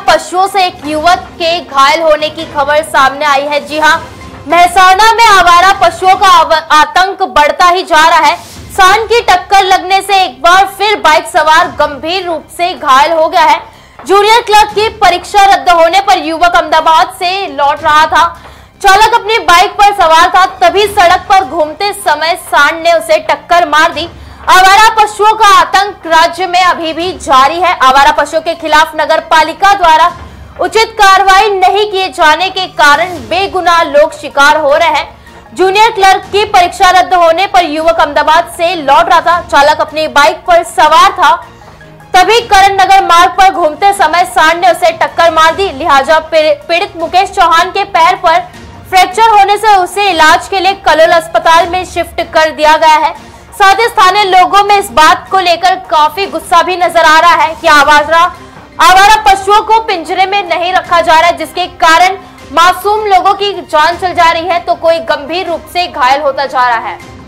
पशुओं से एक युवक के घायल होने की खबर सामने आई है। जी हां, मेहसाणा में आवारा पशुओं का आतंक बढ़ता ही जा रहा है। सांड की टक्कर लगने से एक बार फिर बाइक सवार गंभीर रूप से घायल हो गया है। जूनियर क्लर्क की परीक्षा रद्द होने पर युवक अहमदाबाद से लौट रहा था। चालक अपनी बाइक पर सवार था, तभी सड़क पर घूमते समय सांड ने उसे टक्कर मार दी। आवारा पशुओं का आतंक राज्य में अभी भी जारी है। आवारा पशुओं के खिलाफ नगर पालिका द्वारा उचित कार्रवाई नहीं किए जाने के कारण बेगुनाह लोग शिकार हो रहे हैं। जूनियर क्लर्क की परीक्षा रद्द होने पर युवक अहमदाबाद से लौट रहा था। चालक अपनी बाइक पर सवार था, तभी करण नगर मार्ग पर घूमते समय सांड ने उसे टक्कर मार दी। लिहाजा पीड़ित मुकेश चौहान के पैर पर फ्रैक्चर होने से उसे इलाज के लिए कलोल अस्पताल में शिफ्ट कर दिया गया है। साथ ही स्थानीय लोगों में इस बात को लेकर काफी गुस्सा भी नजर आ रहा है कि आवारा पशुओं को पिंजरे में नहीं रखा जा रहा है, जिसके कारण मासूम लोगों की जान चल जा रही है तो कोई गंभीर रूप से घायल होता जा रहा है।